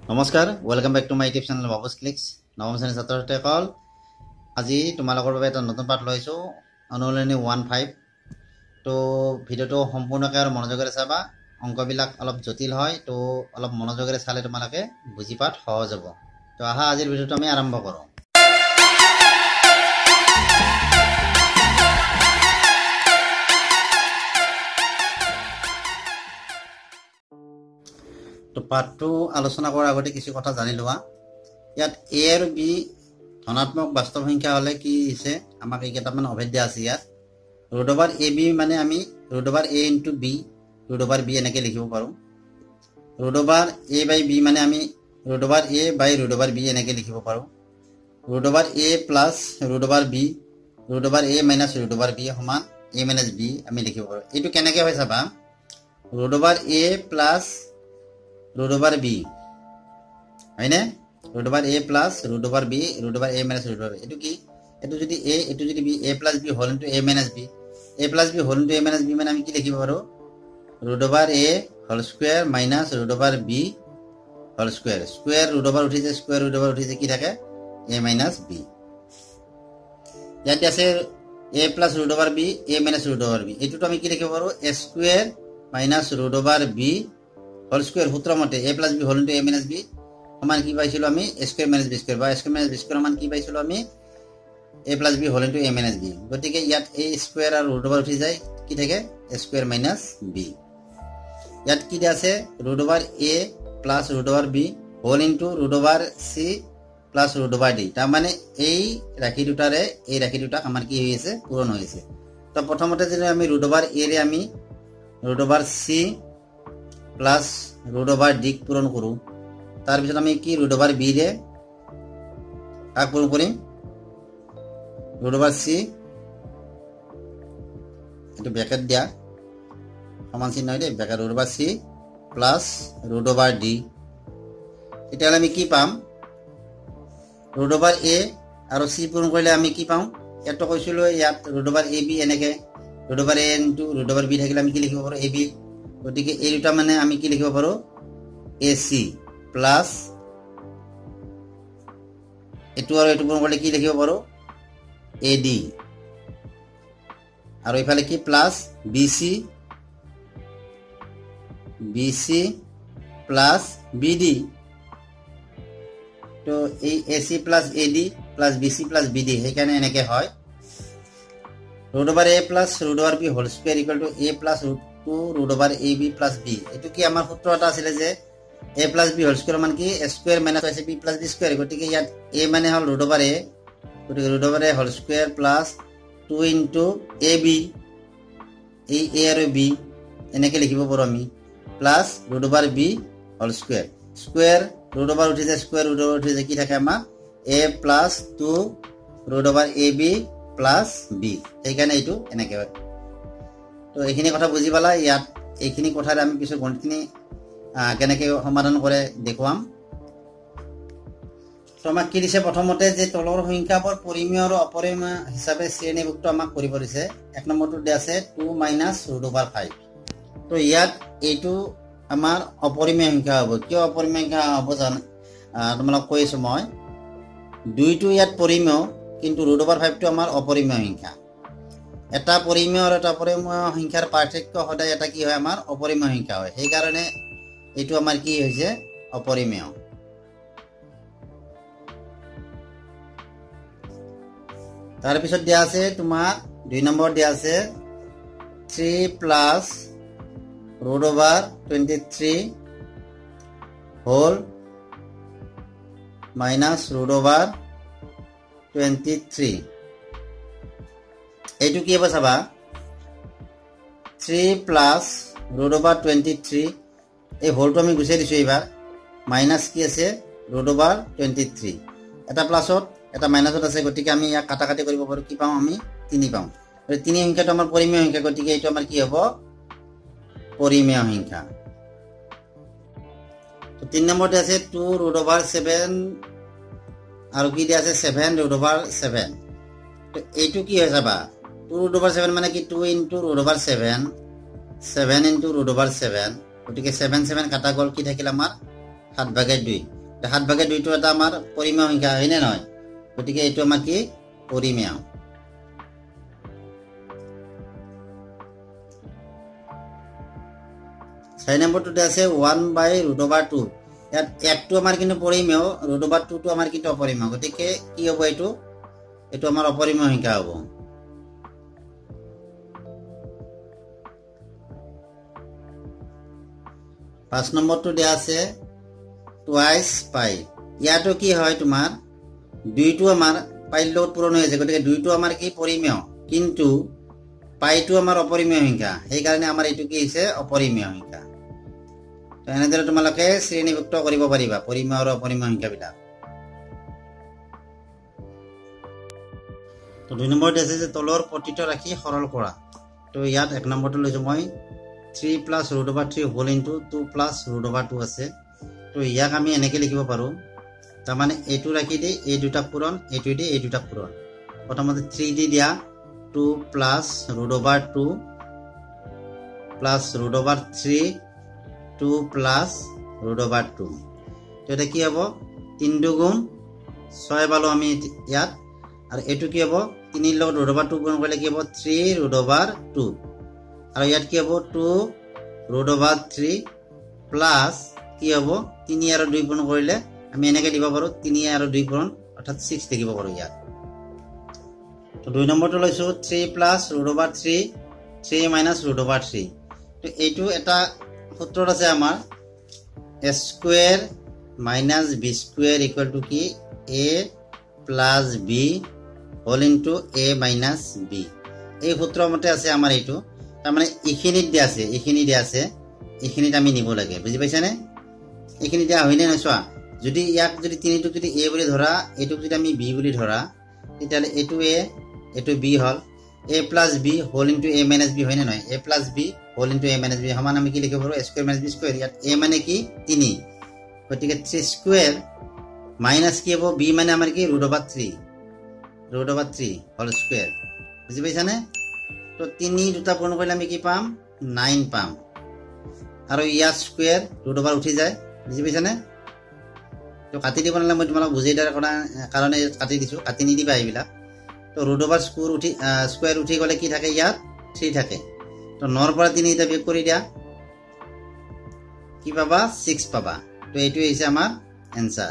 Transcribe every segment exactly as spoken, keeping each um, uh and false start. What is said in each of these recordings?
নমস্কাৰ welcome back to my YouTube channel Babus clicks নৱম শ্ৰেণীৰ ছাত্ৰ ছাত্ৰীসকল আজি তোমালোকৰ বাবে এটা নতুন পাঠ লৈছো অনুশীলনী one five তো ভিডিওটো সম্পূৰ্ণকৈ আৰু মনোযোগেৰে চাবা অংকবিলাক অলপ জটিল হয় তো অলপ মনোযোগেৰে চালে তোমালোকে বুজি পাত সহজ হ'ব তো আহা আজিৰ ভিডিওটো আমি আৰম্ভ কৰোঁ তো পাঠটো আলোচনা কৰাৰ আগতে কিছু কথা জানি লোৱা ইয়াত a আৰু b ধনাত্মক বাস্তৱ সংখ্যা হলে কি হৈছে আমাক এই কেইটামান অভেদ দিয়া আছে ইয়াত ৰুট ওভাৰ ab মানে আমি root over a into b root over b এনেকৈ লিখিব পাৰোঁ root over a by b মানে আমি root over a by root over b এনেকৈ লিখিব পাৰোঁ root over a plus root over b root over a minus root over b সমান a minus b আমি লিখিব পাৰোঁ এইটো কেনেকৈ হয় চাবা root over a plus root over b হয় না root over a plus root over b root over a minus root over b এটো কি এটো যদি a এটো যদি b a plus b whole into a minus b a plus b whole into a minus b মানে আমি কি লিখিব পাৰো root over a whole square minus root over b whole square square root over উঠিছে square root over উঠিছে কি থাকে a minus b ইয়াতে আছে a plus root over b a minus root over b এটো আমি কি লিখিব পাৰো a square minus root over b whole square সূত্র মতে a plus b whole into a minus b সমান কি পাইছিল আমি a square minus b square বা a square minus b square সমান কি পাইছিল আমি a plus b whole into a minus b গতিকে ইয়াত a square are root over উঠি যায় কি থাকে a square minus b ইয়াত কি আছে root over a plus root over b whole into root over c plus root over d তার মানে এই রাশি দুটারে এই রাশি দুটা আমার কি হইছে পূরণ হইছে তো প্রথমতে যদি আমি root over a রে আমি root over c plus root over d পূরণ করু তার পিছত আমি কি root over b রে কাক পূরণ করিম root over c এটা ব্র্যাকেট দিয়া সমান চিহ্ন হইলে bracket root over c plus root over d এটা আমি কি পাম root over a are c পূরণ করলে আমি কি পাম এত কইছিল ইয়াত root over ab এনেকে root over a into root over b থাকিলে আমি কি লিখিব পারো ab গতিকে এই দুটা মানে আমি কি লিখিব পাৰো ac প্লাস এটু আৰু এটু পূৰণ কৰিলে কি লিখিব পাৰো ad আৰু ইফালে কি plus bc bc plus bd তো এই ac plus ad plus bc plus bd হেকানে এনেকে হয় root over a plus root over b whole square equal to a plus root two root over ab plus b এটো কি আমাৰ সূত্ৰটা আছিল যে a plus b whole square মান কি a square minus b plus b square গতিকে ইয়াত a মানে হল root over a গতিকে root over a whole square plus two into ab এই a আৰু b এনেকে লিখিব পাৰো আমি plus root over b whole square square root over উঠিছে square root over উঠিছে কি থাকে আমাৰ a plus two root over ab plus b এইখানে এইটো এনেকে হয় তো এইখিনি কথা বুজি পালা ইয়াত এইখিনি কথাৰে আমি কিছু গণিতখিনি কেনেকৈ সমাধান কৰে দেখুৱাম তো আমাক কি দিছে প্ৰথমতে যে তলৰ সংখ্যাবোৰ পৰিমেয় আৰু অপৰিমেয় হিচাপে শ্ৰেণীভুক্ত আমাক কৰিব দিছে এক নম্বৰটো দিয়া আছে two minus root over five তো ইয়াত এইটো আমাৰ অপৰিমেয় সংখ্যা হ'ব কিয় অপৰিমেয় সংখ্যা হ'ব জান তোমালোক কৈছো মই দুইটো ইয়াত পৰিমেয় কিন্তু root over five টো আমাৰ অপৰিমেয় সংখ্যা এটা পৰিমেয় আৰু এটা অপৰিমেয় সংখ্যাৰ পাৰ্থক্য সদায় এটা কি হয় আমাৰ অপৰিমেয় সংখ্যা হয় সেই কাৰণে এটো আমাৰ কি হৈছে অপৰিমেয় তাৰ পিছত দিয়া আছে তোমাৰ দুই নম্বৰ দিয়া আছে three plus root over twenty-three whole minus root over twenty-three এইটো কি হবে চাবা three plus root over twenty-three এই হোলটো আমি গুছাই দিছো এবাৰ মাইনাস কি আছে root over twenty-three এটা প্লাসত এটা মাইনাসত আছে গতিকে আমি ইয়া কাটা কাটি কৰিব পাৰো কি পাম আমি তিনি পাম আৰু তিনি সংখ্যাটো আমাৰ পৰিমেয় সংখ্যা গতিকে এইটো আমাৰ কি হ'ব পৰিমেয় সংখ্যা তো তিন নম্বৰতে আছে two root over seven আৰু কি দিয়া আছে seven root over seven তো এইটো কি হয় চাবা two root over seven মানে কি two into root over seven seven into root over seven গতিকে seven seven কাটা গল কি থাকিল আমাৰ সাত ভাগে দুই সাত ভাগে দুইটো এটা আমাৰ পৰিমেয় সংখ্যা হয়নে নহয় গতিকে এইটো আমাৰ কি পৰিমেয় ছয় নম্বৰটোতে আছে one by root over two ইয়াত একটো আমাৰ কিন্তু পৰিমেয় root over two টো আমাৰ কিন্তু অপৰিমেয় গতিকে কি হ'ব এইটো এইটো আমাৰ অপৰিমেয় সংখ্যা হ'ব পাঁচ নম্বৰটো দিয়া আছে twice pi ইয়াতো কি হয় তোমাৰ দুইটো আমাৰ পাইৰ লগত পূৰণ হৈ আছে গতিকে দুইটো আমাৰ কি পৰিমেয় কিন্তু পাইটো আমাৰ অপৰিমেয় সংখ্যা সেই কাৰণে আমাৰ এইটো কি হৈছে অপৰিমেয় সংখ্যা তো এনেদৰে তোমালোকে শ্ৰেণীভুক্ত কৰিব পাৰিবা পৰিমেয় আৰু অপৰিমেয় সংখ্যাবিলাক তো দুই নম্বৰতে আছে যে তলৰ প্ৰতিটো ৰাখি সৰল কৰা তো ইয়াত এক নম্বৰটো লৈছো মই three plus root over three whole into two plus root over two আছে তো ইয়াক আমি এনেকৈ লিখিব পাৰো তাৰ মানে এইটো ৰাখি দি এই দুটা পূৰণ এইটো দি এই দুটা পূৰণ প্ৰথমতে three দি দিয়া two plus root over two plus root over three two plus root over two তো এটা কি হ'ব তিন দুগুণ ছয় পালো আমি ইয়াত আৰু এইটো কি হ'ব তিনি লগত root over two গুণ কৰিলে কি হ'ব three root over two আৰু ইয়াত কি হ'ব two root over three plus কি হ'ব তিনি আৰু দুই গুণ কৰিলে আমি এনেকৈ দিব পাৰো তিনি আৰু দুই গুণ অৰ্থাৎ six দেখিব পাৰো ইয়াত তো দুই নম্বৰটো লৈছো three plus root over three three minus root over three তো এইটো এটা সূত্ৰত আছে আমাৰ a square minus b square equal to কি a plus b whole into a minus b এই সূত্ৰৰ মতে আছে আমাৰ এইটো তাৰ মানে ইখিনিত দিয়া আছে ইখিনি দিয়া আছে ইখিনিত আমি নিব লাগে বুজি পাইছানে ইখিনি দিয়া হয়নে নাই চোৱা যদি ইয়াক যদি তিনিটো যদি a বুলি ধৰা এইটো যদি আমি b বুলি ধৰা তেতিয়ালে এইটো a এইটো b hall a plus b whole into a minus b হয়নে নহয় a plus b whole into a minus b সমান আমি কি লিখিব পাৰো a square minus b square ইয়াত a মানে কি তিনি গতিকে three square minus কি হ'ব b মানে আমাৰ কি root over three root over three whole square বুজি পাইছানে তো তিনি দুটা পূৰণ কৰিলে আমি কি পাম nine পাম আৰু ইয়াৰ স্কয়াৰ root over উঠি যায় বুজি পাইছানে তো কাটি দিব নালাগে মই তোমাক বুজাই দিয়াৰ কাৰণে কাটি দিছো কাটি নিদিবা এইবিলা তো root over স্কয়াৰ উঠি স্কয়াৰ উঠি গলে কি থাকে ইয়াত three থাকে তো nine পৰা তিনি এটা বিয়োগ কৰি দিয়া কি পাবা six পাবা তো এইটো হৈছে আমাৰ आंसर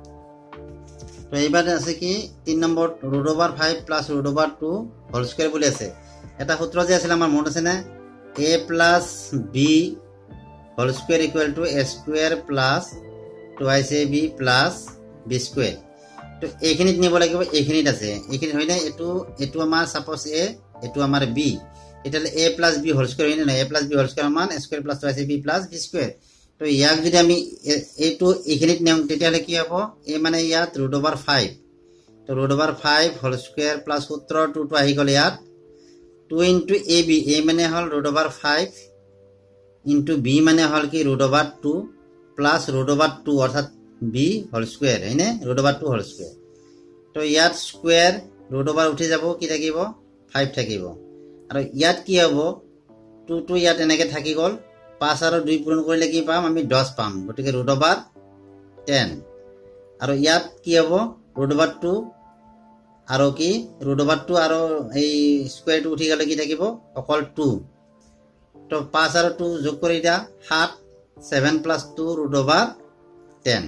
তো এইবাৰ আছে কি তিন number root over five plus root over two whole square বুলি আছে এটা সূত্র যে আছিল আমাৰ মনত আছে না a plus b whole square equal to a square plus twice ab plus b square তো এইখিনিত নিব লাগিব এইখিনিত আছে এইখিনিত হয় না এটো এটো আমাৰ সাপোজ a এটো আমাৰ b এটালে a plus b whole square হয় না a plus b whole square মান a square plus twice ab plus b square তো ইয়াক যদি আমি এটো এইখিনিত নিয়ম তেতিয়ালে কি হ'ব a মানে ইয়াত root over five তো root over five whole square plus সূত্র two to আহি গলে ইয়াত two into ab a মানে হল root over five into b মানে হল কি root over two plus root over two অর্থাৎ b whole square হয়নে root over two whole square তো ইয়াত স্কয়ার root over উঠি যাব কি থাকিব five থাকিব আৰু ইয়াত কি হ'ব two to ইয়াত এনেকে থাকি গল five আৰু two পূৰণ কৰিলে কি পাম আমি ten পাম গতিকে root over ten আৰু ইয়াত কি হ'ব root over two আৰু কি root over two আৰু এই স্কয়াৰ টো উঠি গলে কি থাকিব অকল two তো five আৰু two যোগ কৰি দিয়া seven seven plus two root over ten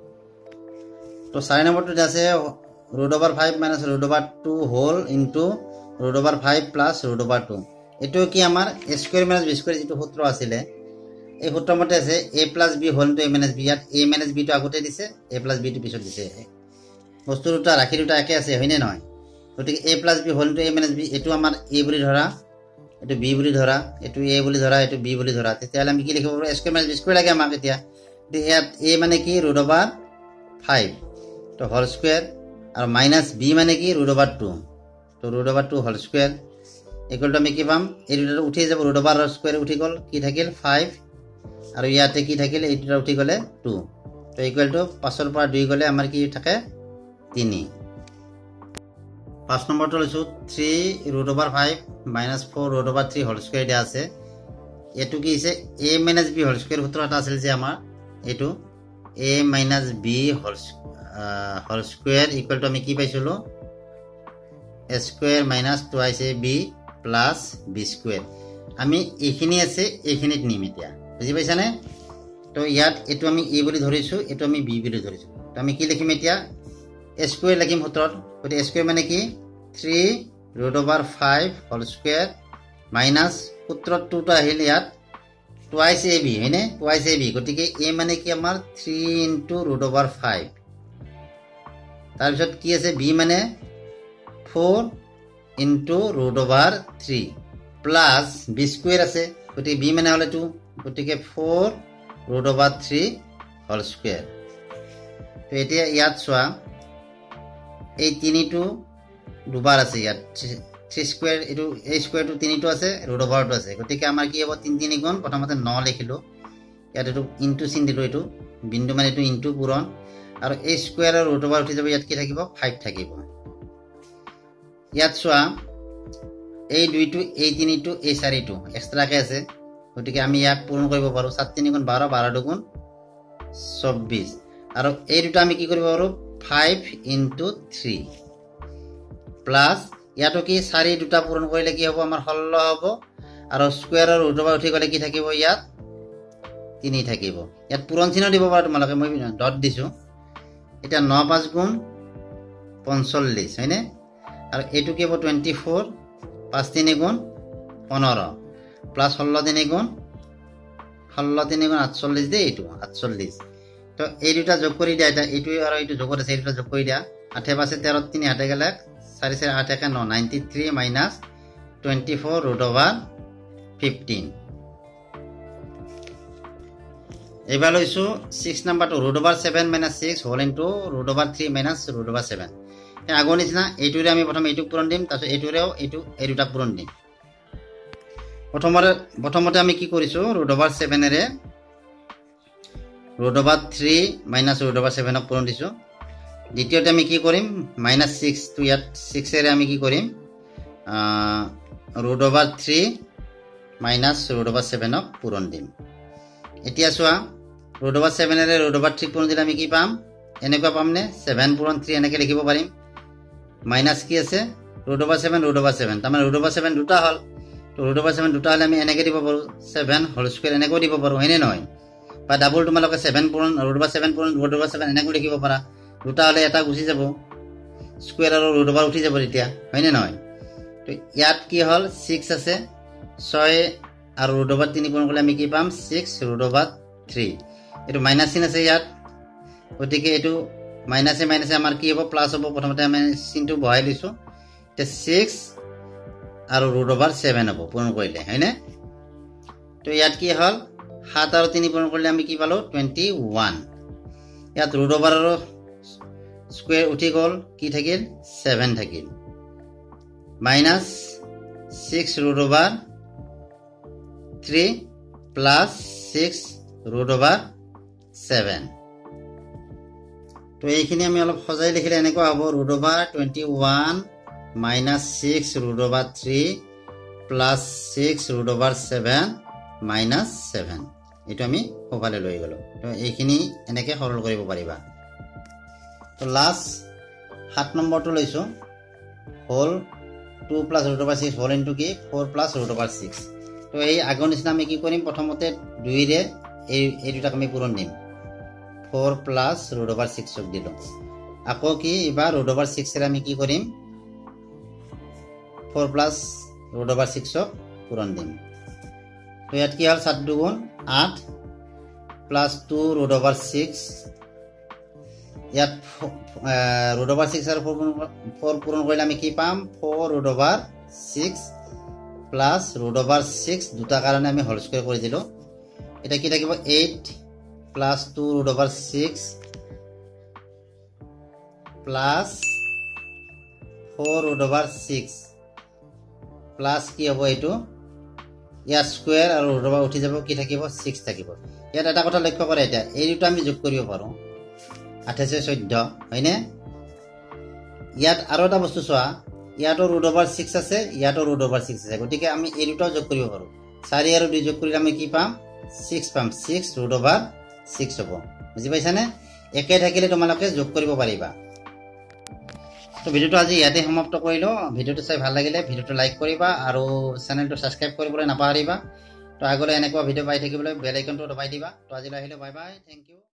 তো চাৰি নম্বৰটো আছে root over five minus root over two whole into root over five plus root over two এটো কি আমাৰ a square minus b square যেটো সূত্র আছিল এই সূত্ৰৰ মতে আছে a plus b whole into a minus b ইয়াত a minus b টো আগতে দিছে a plus b টো পিছত দিছে বস্তু দুটা ৰাখি দুটা একে আছে হয়নে নহয় গতিকে a plus b whole into a minus b এটো আমাৰ a বুলি ধৰা এটো b বুলি ধৰা এটো a বুলি ধৰা এটো b বুলি ধৰা তেতিয়ালে আমি কি লিখিব পাৰো a square minus b square লাগে আমাক এতিয়া ইয়াত a মানে কি root over five তো whole square আৰু minus b মানে কি root over two তো root over two whole square equal to আমি কি পাম এই দুটা উঠি যাব root over square উঠি গল কি থাকিল five আৰু ইয়াতে কি থাকিল এই দুটা উঠি গলে two তো equal to five ৰ পৰা two গলে আমাৰ কি থাকে three পাঁচ নম্বৰটো লৈছো three root over five minus four root over three whole square দিয়া আছে এটো কি হৈছে a minus b whole square সূত্র এটা আছিল যে আমাৰ এটো a minus b whole whole square equal to আমি কি পাইছিলো a square minus twice ab plus b square আমি এইখিনি আছে এইখিনিত নিম এতিয়া বুজি পাইছানে তো ইয়াত এটো আমি a বুলি ধৰিছো এটো আমি b বুলি ধৰিছো তো আমি কি লিখিম এতিয়া a square লিখিম সূত্ৰত গতি a square মানে কি three root over five whole square minus সূত্ৰত two টা আহিল ইয়াত twice ab হয়নে twice ab গতিকে a মানে কি আমাৰ three into root over five তাৰ পিছত কি আছে b মানে four into root over three plus b square আছে গতিকে b মানে হলে two গতিকে four root over three whole square তো এতিয়া ইয়াত চোৱা এই তিনিটো দুবাৰ আছে ইয়াত three square এটো a square টো তিনিটো আছে root over টো আছে গতিকে আমাৰ কি হ'ব তিন তিনি গুণ প্ৰথমতে nine লিখিলো ইয়াত এটো ইনটু চিন দিলো এটো বিন্দু মানে এটো ইনটু পূৰণ আৰু a square আৰু root over উঠি যাব ইয়াত কি থাকিব five থাকিব ইয়াত চোৱা এই দুইটো এই তিনিটো এই চাৰিটো এক্সট্ৰা কে আছে গতিকে আমি ইয়াক পূৰণ কৰিব পাৰো সাত তিনি গুণ বাৰ বাৰ দুগুণ চৌব্বিছ আৰু এই দুটা আমি কি কৰিব পাৰো five into three প্লাস ইয়াটো কি চাৰি দুটা পূৰণ কৰিলে কি হ'ব আমাৰ ষোল্ল হ'ব আৰু স্কয়াৰ আৰু ৰুট ওভাৰ উঠি গলে কি থাকিব ইয়াত তিনি থাকিব ইয়াত পূৰণ চিহ্ন দিব পাৰা তোমালোকে মই ডট দিছো এটা nine পাঁচ গুণ পঞ্চল্লিছ হয়নে আৰু এটো কি হ'ব twenty-four পাঁচ তিনি গুণ fifteen প্লাস ষোল্ল তিনি গুণ ষোল্ল তিনি গুণ আঠচল্লিছ দে এটো আঠচল্লিছ তো এই দুটা যোগ কৰি দিয়া এটা এটো আৰু এটো যোগ আছে এটা যোগ কৰি দিয়া আঠ পাঁচ তেৰ তিনি হাতে গেলে চাৰি চাৰি আঠ এক নয় ninety-three minus twenty-four root over fifteen এবাৰ লৈছো six নাম্বাৰটো root over seven minus six whole into root over three minus root over seven এই আগৰ নিচিনা এইটোৰে আমি প্ৰথম এইটো পূৰণ দিম তাৰপিছত এইটোৰেও এইটো এই দুটা পূৰণ দিম প্ৰথমতে প্ৰথমতে আমি কি কৰিছো root over seven এৰে root over three minus root over seven ক পূৰণ দিছো দ্বিতীয়তে আমি কি কৰিম minus six তো ইয়াত six এৰে আমি কি কৰিম root over three minus root over seven ক পূৰণ দিম এতিয়া চোৱা root over seven এৰে root over three পূৰণ দিলে আমি কি পাম এনেকুৱা পাম নে seven পূৰণ three এনেকৈ লিখিব পাৰিম মাইনাস কি আছে root over seven root over seven তাৰমানে root over seven দুটা হল তো root over seven দুটা হলে আমি এনেকৈ দিব পাৰো seven whole square এনেকৈ দিব পাৰো হয়নে নহয় বা ডাবল তোমালোকে seven পূৰণ root over seven পূৰণ root over seven এনেকৈ লিখিব পাৰা দুটা হলে এটা গুছি যাব স্কয়াৰ আৰু root over উঠি যাব তেতিয়া হয়নে নহয় তো ইয়াত কি হল six আছে six আৰু root over three পূৰণ কৰিলে আমি কি পাম six root over three এটো মাইনাস চিন আছে ইয়াত গতিকে এটো মাইনাসে মাইনাসে আমাৰ কি হ'ব প্লাস হ'ব প্ৰথমতে আমি চিনটো বহাই লৈছো তে six আৰু root over seven হ'ব পূৰণ কৰিলে হয়নে তো ইয়াত কি হল সাত আৰু তিনি পূৰণ কৰিলে আমি কি পালো twenty-one ইয়াত root over আৰু স্কয়াৰ উঠি গল কি থাকিল seven থাকিল minus six root over three plus six root over seven তো এইখিনি আমি অলপ সজাই লিখিলে এনেকুৱা হ'ব root over twenty-one minus six root over three plus six root over seven minus seven এটো আমি ওভালে লৈ গলো তো এইখিনি এনেকৈ সৰল কৰিব পাৰিবা তো লাস্ট সাত নম্বৰটো লৈছো whole two plus root over six whole into কি four plus root over six তো এই আগৰ নিচিনা আমি কি কৰিম প্ৰথমতে দুই ৰে এই এই দুটা আমি পূৰণ দিম four plus root over six ক দিলো আকৌ কি এবাৰ root over six এৰ আমি কি কৰিম four plus root over six ক পূৰণ দিম তো ইয়াত কি হল সাত দুগুণ আঠ plus two root over six ইয়াত root over six আৰু four পূৰণ কৰিলে আমি কি পাম four root over six plus root over six দুটা কাৰণে আমি হোল স্কয়াৰ কৰি দিলো এটা কি থাকিব eight plus two root over six plus four root over six plus কি হ'ব এটো ইয়াৰ স্কয়াৰ আৰু root over উঠি যাব কি থাকিব six থাকিব ইয়াত এটা কথা লক্ষ্য কৰা এটা এই দুটা আমি যোগ কৰিব পাৰো আঠাইশ চৈধ্য হয়নে ইয়াত আৰু এটা বস্তু চোৱা ইয়াতো root over six আছে ইয়াতো root over six আছে গতিকে আমি এই দুটা যোগ কৰিব পাৰো চাৰি আৰু দুই যোগ কৰিলে আমি কি পাম six পাম six root over six হ'ব বুজি পাইছানে একে থাকিলে তোমালোকে যোগ কৰিব পাৰিবা তো ভিডিওটো আজি ইয়াতে সমাপ্ত কৰিলো ভিডিওটো চাই ভাল লাগিলে ভিডিওটো লাইক কৰিবা আৰু চেনেলটো সাবস্ক্ৰাইব কৰিবলৈ নাপাহৰিবা তো আগলৈ এনেকুৱা ভিডিও পাই থাকিবলৈ বেল আইকনটো দবাই দিবা তো আজিলৈ আহিলো বাই বাই থ্যাংক ইউ